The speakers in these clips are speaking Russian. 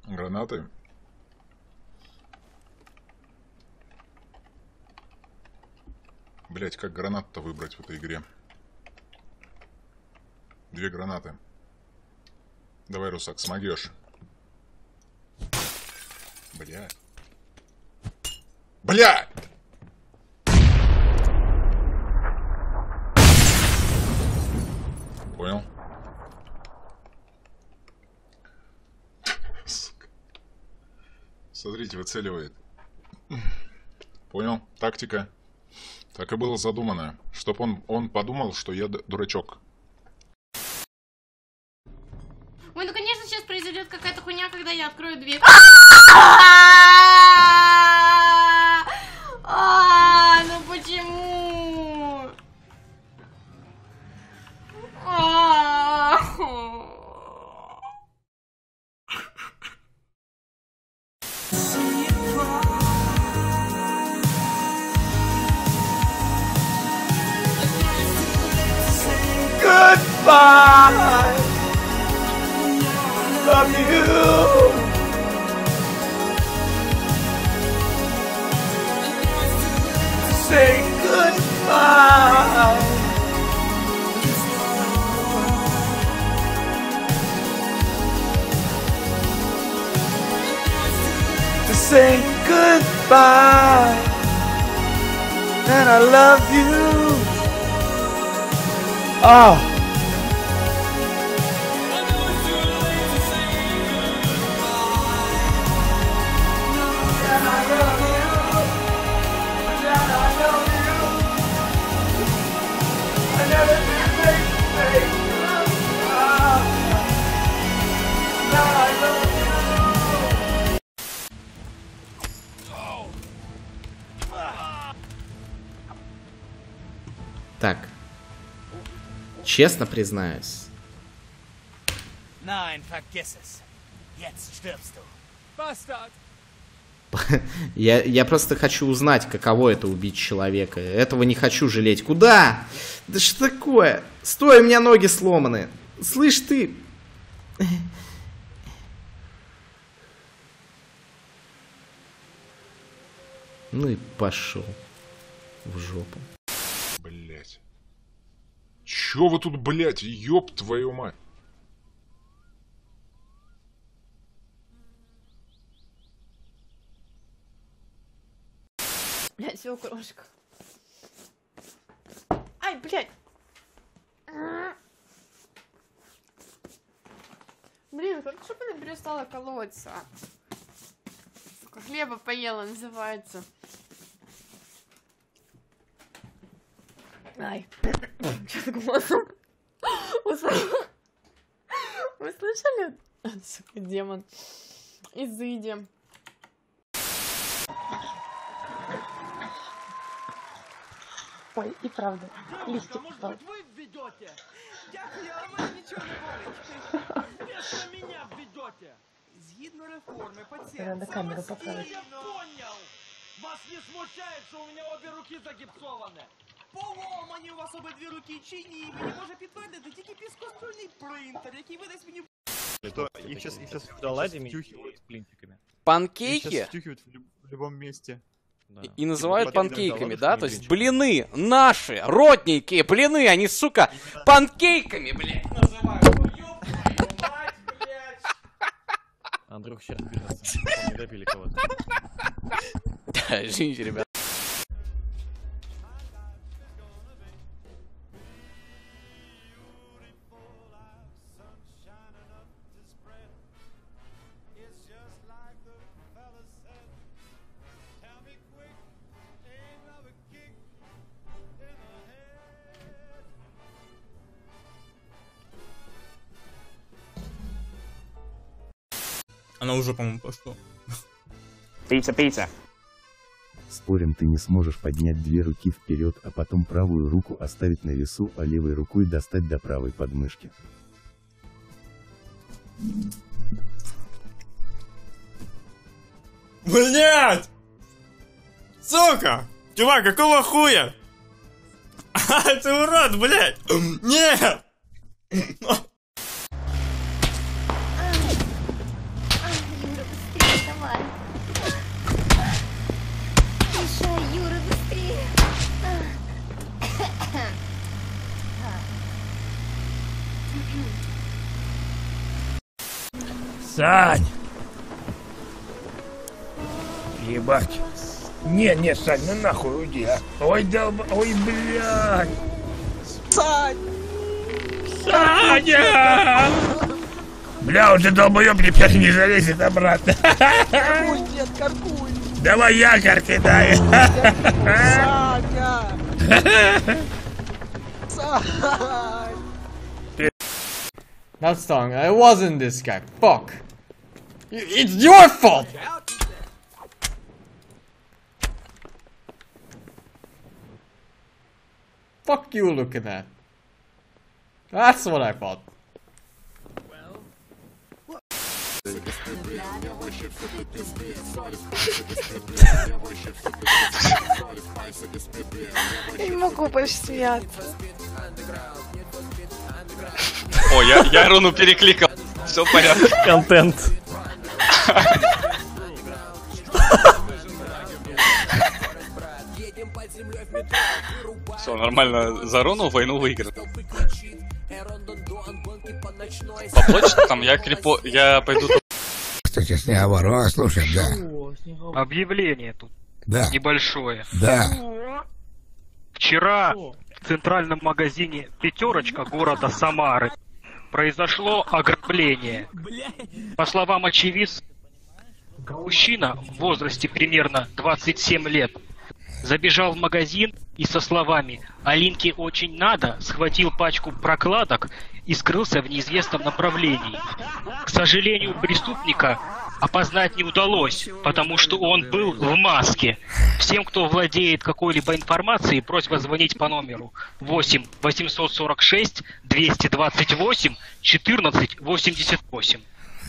Гранаты. Блять, как гранату-то выбрать в этой игре? 2 гранаты. Давай, Русак, смогешь. Блядь. Блядь! Понял? Сука. Смотрите, выцеливает. Понял? Тактика. Так и было задумано. Чтоб он подумал, что я дурачок. Ой, ну конечно сейчас произойдет какая-то хуйня, когда я открою дверь. Ну почему? Goodbye. Love you. Say goodbye. To say goodbye. And I love you. Oh. Так. Честно признаюсь. Nein, vergiss es. Jetzt stirbst du. Bastard. Я просто хочу узнать, каково это убить человека. Этого не хочу жалеть. Куда? Да что такое? Стой, у меня ноги сломаны. Слышь ты. Ну и пошел в жопу. Блять. Чё вы тут, блять, ёб твою мать? Блядь, всё, крошка. Ай, блядь. Блин, как чтобы она перестала колоться. Сука, хлеба поела, называется. Ай. Что ты голосом? Вы слышали? Сука, демон. Изыди. Ой, и правда. Листик упал. Вы введете? Дякую, а ви нічого не болить. Вместо меня введете. Згідно реформи, пацієнт Надо камеру поправить. Я понял. Вас не смущает, что у меня обе руки загипсованы? Поломані у вас обидві руки чи ні? Мені може підтвердити тільки піскоструйний принтер, який видасть мені... Что, их сейчас втюхивают плинтиками. Их Панкейки сейчас втюхивают в любом месте. Да. и называют Потом панкейками, доложишь, да? не То есть блинчик. блины наши, родненькие блины, они, сука, панкейками, блядь, называют. Ёб твою мать, блядь. Андрюх сейчас разберется. Не добили кого-то. Да, извините, ребят. Она уже, по-моему, пошла. Пицца. Спорим, ты не сможешь поднять 2 руки вперед, а потом правую руку оставить на весу, а левой рукой достать до правой подмышки. Блять! Сука! Чувак, какого хуя? Ты урод, блять! Нет! Сань! Ебать. Не, Сань, ну нахуй уйди, а. Ой, долба... Ой, блядь. Сань! Саня! Бля, уже долбоёб теперь не залезет обратно. Каркуль, дед, каркуль! Давай якорь кидай. Саня! Сань! Not strong. I wasn't this guy. Fuck. It's your fault. Fuck you looking at. That's what I thought. Я не могу больше смеяться. О, я руну перекликал. Все в порядке. Контент. Все, нормально. За руну войну выиграл. По почте там я пойду... Кстати, снеговор, слушай, да. Объявление тут. Да. Небольшое. Да. Вчера в центральном магазине «Пятерочка» города Самары произошло ограбление. По словам очевидцев, мужчина в возрасте примерно 27 лет забежал в магазин и со словами «Алинке очень надо» схватил пачку прокладок и скрылся в неизвестном направлении. К сожалению, преступника опознать не удалось, потому что он был в маске. Всем, кто владеет какой-либо информацией, просьба звонить по номеру 8 846 228 14 88.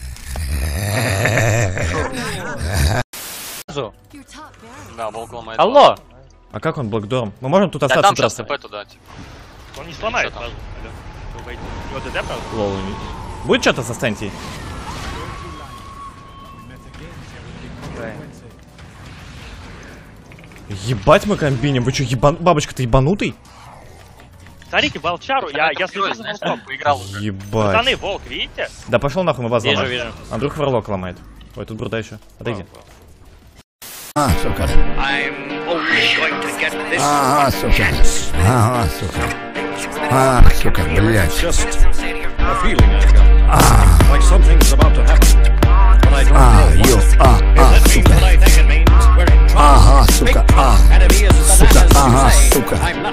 Да, волк ломает. Алло! А как он блокдорм? Мы можем тут остаться там сейчас? сейчас ТП туда, типа. Он не сломает сразу. Лол. Будет что-то со Стентией? Ебать мы комбиним, вы что, бабочка-то ебанутый? Смотрите, волчару, я слежу за волком. Ебать. Пацаны, волк, видите? Да пошел нахуй, мы вас Вижу, ломаем. вижу. Андрюх Варлок ломает. Ой, тут бурда еще. Отойди. Сука. Ага, сука. Ага, сука. Сука, блядь. Сука. Ага, сука. Сука, ага, сука.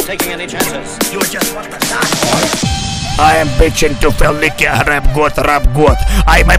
I am bitching to feel like a rap god. I am